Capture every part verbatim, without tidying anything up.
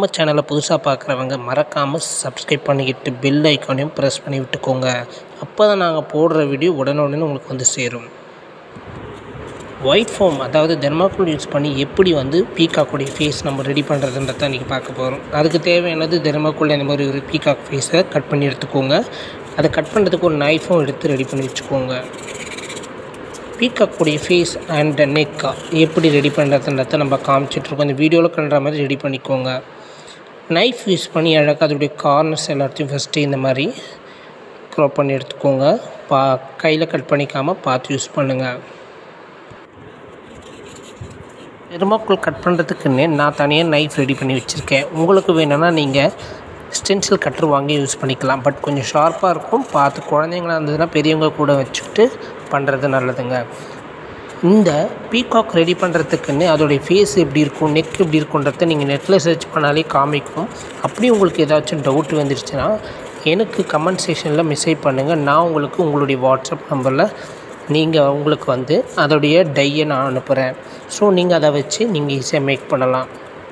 நம்ம சேனலை புதுசாக பார்க்குறவங்க மறக்காமல் சப்ஸ்கிரைப் பண்ணிக்கிட்டு பெல் ஐக்கானையும் ப்ரெஸ் பண்ணி விட்டுக்கோங்க. அப்போ தான் நாங்கள் போடுற வீடியோ உடனுடனே உங்களுக்கு வந்து சேரும். ஒயிட் ஃபோம் அதாவது தெர்மாக்கோல் யூஸ் பண்ணி எப்படி வந்து பீகாக்குடைய ஃபேஸ் நம்ம ரெடி பண்ணுறதுன்றத இன்றைக்கி பார்க்க போகிறோம். அதுக்கு தேவையானது தெர்மாக்கோல் இந்த மாதிரி ஒரு பீகாக் ஃபேஸை கட் பண்ணி எடுத்துக்கோங்க. அதை கட் பண்ணுறதுக்கு ஒரு நைஃபும் எடுத்து ரெடி பண்ணி வச்சுக்கோங்க. பீகாக்குடைய ஃபேஸ் அண்ட் நெக்கா எப்படி ரெடி பண்ணுறதுன்றத நம்ம காமிச்சிட்ருக்கோம். இந்த வீடியோவில் கண்டுற மாதிரி ரெடி பண்ணிக்கோங்க. நைஃப் யூஸ் பண்ணி அழகாக அதோடைய கார்னர்ஸ் எல்லாத்தையும் ஃபஸ்ட்டு இந்த மாதிரி க்ராப் பண்ணி எடுத்துக்கோங்க. பா கையில் கட் பண்ணிக்காமல் பார்த்து யூஸ் பண்ணுங்கள். தெர்மாக்கோல் கட் பண்ணுறதுக்குன்னு நான் தனியாக நைஃப் ரெடி பண்ணி வச்சுருக்கேன். உங்களுக்கு வேணும்னா நீங்கள் ஸ்டென்சில் கட்டர் வாங்கி யூஸ் பண்ணிக்கலாம். பட் கொஞ்சம் ஷார்ப்பாக இருக்கும். பார்த்து குழந்தைங்களா இருந்ததுன்னா பெரியவங்க கூட வச்சுக்கிட்டு பண்ணுறது நல்லதுங்க. இந்த பீகாக் ரெடி பண்ணுறதுக்குன்னு அதோடைய ஃபேஸ் எப்படி இருக்கும், நெக் எப்படி இருக்குன்றத நீங்கள் நெட்டில் சர்ச் பண்ணாலே காமிக்கும். அப்படி உங்களுக்கு ஏதாச்சும் டவுட் வந்துடுச்சுன்னா எனக்கு கமெண்ட் செக்ஷனில் மெசேஜ் பண்ணுங்கள். நான் உங்களுக்கு உங்களுடைய வாட்ஸ்அப் நம்பரில் நீங்கள் உங்களுக்கு வந்து அதோடைய டையை நான் அனுப்புகிறேன். ஸோ நீங்கள் அதை வச்சு நீங்கள் ஈஸியாக மேக் பண்ணலாம்.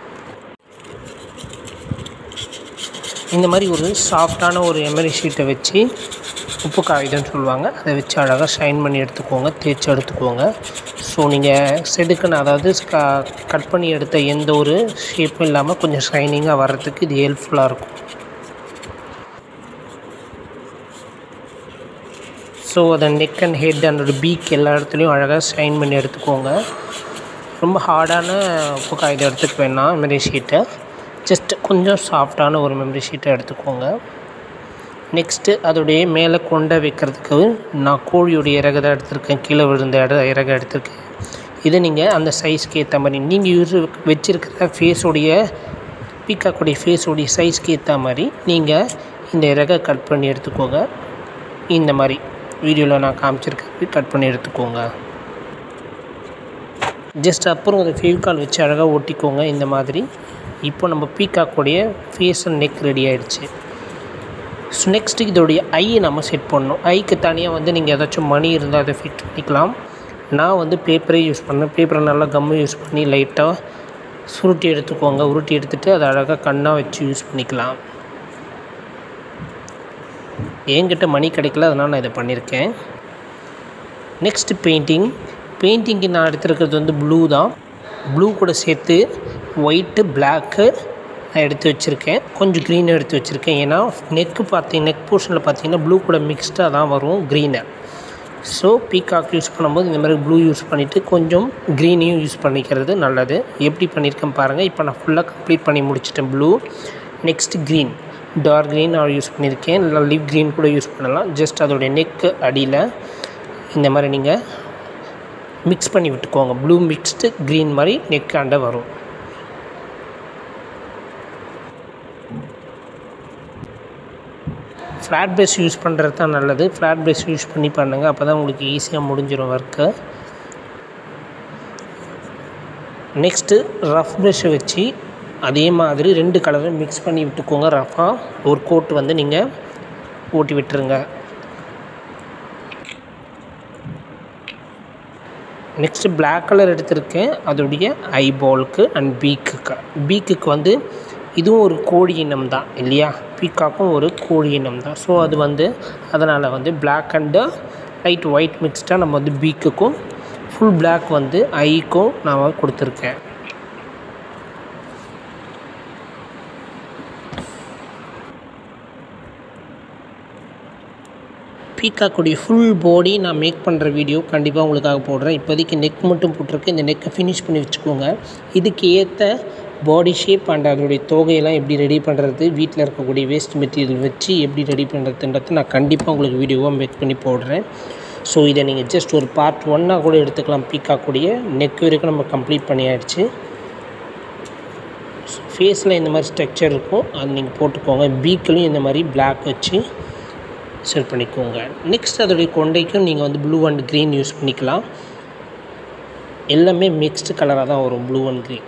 இந்த மாதிரி ஒரு சாஃப்டான ஒரு எமரி ஷீட்டை வச்சு உப்பு காகிதம்னு சொல்லுவாங்க, அதை வச்சு அழகாக ஷைன் பண்ணி எடுத்துக்கோங்க, தேய்ச்சி எடுத்துக்கோங்க. ஸோ நீங்கள் செதுக்குன்னு அதாவது க கட் பண்ணி எடுத்த எந்த ஒரு ஷேப்பும் இல்லாமல் கொஞ்சம் ஷைனிங்காக வர்றதுக்கு இது ஹெல்ப்ஃபுல்லாக இருக்கும். ஸோ அதை neck and head and beak எல்லா இடத்துலையும் அழகாக ஷைன் பண்ணி எடுத்துக்கோங்க. ரொம்ப ஹார்டான உப்பு காகிதம் எடுத்துக்க வேணாம். மெமரி ஷீட்டை ஜஸ்ட் கொஞ்சம் சாஃப்டான ஒரு மெமரி ஷீட்டை எடுத்துக்கோங்க. நெக்ஸ்ட்டு அதோடைய மேலே கொண்டை வைக்கிறதுக்கு நான் கோழியோடைய இறகு தான் எடுத்திருக்கேன். கீழே விழுந்த இட இறகு எடுத்திருக்கேன். இதை நீங்கள் அந்த சைஸ்க்கு ஏற்ற மாதிரி நீங்கள் யூஸ் வச்சுருக்கிற ஃபேஸோடைய பீகாக்குடைய ஃபேஸோடைய சைஸ்க்கு ஏற்ற மாதிரி நீங்கள் இந்த இறகை கட் பண்ணி எடுத்துக்கோங்க. இந்த மாதிரி வீடியோவில் நான் காமிச்சிருக்கிறது கட் பண்ணி எடுத்துக்கோங்க. ஜஸ்ட் அப்புறம் அதை ஃபெவிகால் வச்சு அழகாக ஒட்டிக்கோங்க இந்த மாதிரி. இப்போ நம்ம பீகாக்குடைய ஃபேஸ் அண்ட் நெக் ரெடி ஆகிடுச்சு. ஸோ நெக்ஸ்ட்டு இதோடைய ஐயை நம்ம செட் பண்ணணும். ஐக்கு தனியாக வந்து நீங்கள் ஏதாச்சும் மணி இருந்தால் அதை ஃபிட் பண்ணிக்கலாம். நான் வந்து பேப்பரே யூஸ் பண்ணேன். பேப்பரை நல்லா கம்மு யூஸ் பண்ணி லைட்டாக சுருட்டி எடுத்துக்கோங்க. உருட்டி எடுத்துகிட்டு அதை அழகாக கண்ணாக வச்சு யூஸ் பண்ணிக்கலாம். என்கிட்ட மணி கிடைக்கல, அதனால் நான் இதை பண்ணியிருக்கேன். Next painting. பெயிண்டிங்கு நான் எடுத்துருக்கிறது வந்து ப்ளூ தான். ப்ளூ கூட சேர்த்து ஒயிட்டு பிளாக்கு நான் எடுத்து வச்சுருக்கேன். கொஞ்சம் க்ரீனும் எடுத்து வச்சுருக்கேன். ஏன்னா நெக்கு பார்த்திங்க நெக் போர்ஷனில் பார்த்திங்கன்னா ப்ளூ கூட மிக்ஸ்டாக தான் வரும் க்ரீனை. ஸோ பீகாக் யூஸ் பண்ணும்போது இந்த மாதிரி ப்ளூ யூஸ் பண்ணிவிட்டு கொஞ்சம் க்ரீனையும் யூஸ் பண்ணிக்கிறது நல்லது. எப்படி பண்ணியிருக்கேன் பாருங்கள். இப்போ நான் ஃபுல்லாக கம்ப்ளீட் பண்ணி முடிச்சிட்டேன் blue. Next green, dark green நான் யூஸ் பண்ணியிருக்கேன். இல்லை லிவ் க்ரீன் கூட யூஸ் பண்ணலாம். ஜஸ்ட் அதோடைய நெக்கு அடியில் இந்த மாதிரி நீங்கள் மிக்ஸ் பண்ணி விட்டுக்கோங்க. ப்ளூ மிக்ஸ்டு க்ரீன் மாதிரி நெக் ஆண்ட வரும். ஃப்ளாட் ப்ரஷ் யூஸ் பண்ணுறது தான் நல்லது. ஃப்ளாட் ப்ரஷ் யூஸ் பண்ணி பண்ணுங்கள். அப்போ தான் உங்களுக்கு ஈஸியாக முடிஞ்சிடும் ஒர்க்கு. நெக்ஸ்ட்டு ரஃப் ப்ரஷ்ஷை வச்சு அதே மாதிரி ரெண்டு கலரும் மிக்ஸ் பண்ணி விட்டுக்கோங்க. ரஃபாக ஒரு கோட் வந்து நீங்கள் ஓட்டி விட்டுருங்க. நெக்ஸ்ட்டு பிளாக் கலர் எடுத்திருக்கேன். அதோடைய ஐபாலுக்கு அண்ட் பீக்குக்கு. பீக்குக்கு வந்து இதுவும் ஒரு கோழி இனம் தான் இல்லையா, பீகாக்கும் ஒரு கோழி இனம் தான். ஸோ அது வந்து அதனால் வந்து பிளாக் அண்டு லைட் ஒயிட் மிக்ஸ்டாக நம்ம வந்து பீக்குக்கும் ஃபுல் பிளாக் வந்து ஐக்கும் நான் கொடுத்துருக்கேன். பீகாக்குடைய ஃபுல் பாடி நான் மேக் பண்ணுற வீடியோ கண்டிப்பாக உங்களுக்காக போடுறேன். இப்போதைக்கு நெக் மட்டும் போட்டிருக்கு. இந்த நெக்கை ஃபினிஷ் பண்ணி வச்சுக்கோங்க. இதுக்கு ஏற்ற பாடி ஷேப் அண்ட் அதோடைய தொகையெல்லாம் எப்படி ரெடி பண்ணுறது, வீட்டில் இருக்கக்கூடிய வேஸ்ட் மெட்டீரியல் வச்சு எப்படி ரெடி பண்ணுறதுன்றது நான் கண்டிப்பாக உங்களுக்கு வீடியோவாக மேக் பண்ணி போடுறேன். ஸோ இதை நீங்கள் ஜஸ்ட் ஒரு பார்ட் ஒன்னாக கூட எடுத்துக்கலாம். பீகாக்குடைய நெக் வரைக்கும் நம்ம கம்ப்ளீட் பண்ணியாச்சு. ஃபேஸில் இந்த மாதிரி ஸ்ட்ரக்சர் இருக்கும், அது நீங்கள் போட்டுக்கோங்க. பீக்கிலையும் இந்த மாதிரி பிளாக் வச்சு செட் பண்ணிக்கோங்க. நெக்ஸ்ட் அதோடைய கொண்டைக்கும் நீங்கள் வந்து ப்ளூ அண்ட் க்ரீன் யூஸ் பண்ணிக்கலாம். எல்லாமே மிக்ஸ்டு கலராக தான் வரும், ப்ளூ அண்ட் க்ரீன்.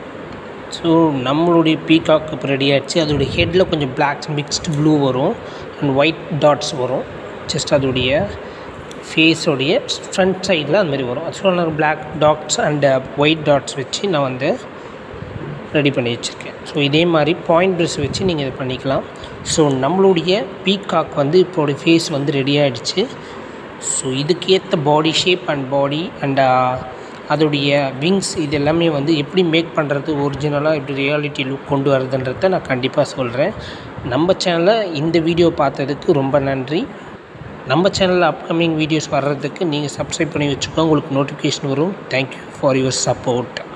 ஸோ நம்மளுடைய பீகாக் இப்போ ரெடி ஆகிடுச்சு. அதோடைய ஹெட்டில் கொஞ்சம் பிளாக் மிக்ஸ்டு ப்ளூ வரும். அண்ட் ஒயிட் டாட்ஸ் வரும். ஜஸ்ட் அதோடைய ஃபேஸோடைய ஃப்ரண்ட் சைடில் அந்த மாதிரி வரும். ஸோ நான் black dots and white dots வச்சு நான் வந்து ரெடி பண்ணி வச்சுருக்கேன். ஸோ இதே மாதிரி பாயிண்ட் ப்ரஷ் வச்சு நீங்கள் இதை பண்ணிக்கலாம். ஸோ நம்மளுடைய பீகாக் வந்து இப்போடைய ஃபேஸ் வந்து ரெடி ஆகிடுச்சு. ஸோ இதுக்கேற்ற body shape and body and அதோடைய விங்ஸ் இது எல்லாமே வந்து எப்படி மேக் பண்ணுறது, ஒரிஜினலாக எப்படி ரியாலிட்டி லுக் கொண்டு வரதுன்றதை நான் கண்டிப்பாக சொல்கிறேன். நம்ம சேனலில் இந்த வீடியோ பார்த்ததுக்கு ரொம்ப நன்றி. நம்ம சேனலில் அப்கமிங் வீடியோஸ் வர்றதுக்கு நீங்கள் சப்ஸ்கிரைப் பண்ணி வச்சுக்கோங்க, உங்களுக்கு நோட்டிஃபிகேஷன் வரும். Thank you for your support.